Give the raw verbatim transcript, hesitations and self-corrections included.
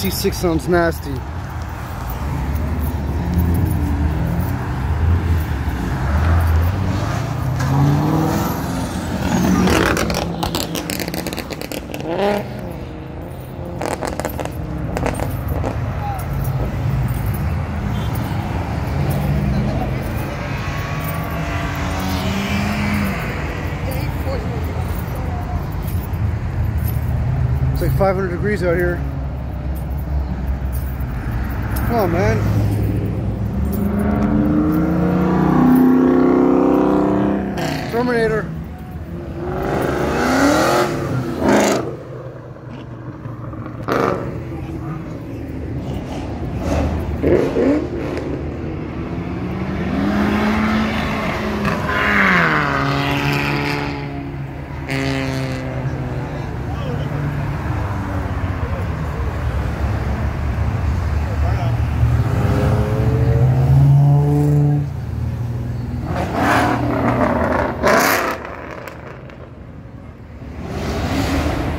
C six sounds nasty. It's like five hundred degrees out here. Come on, man. Terminator.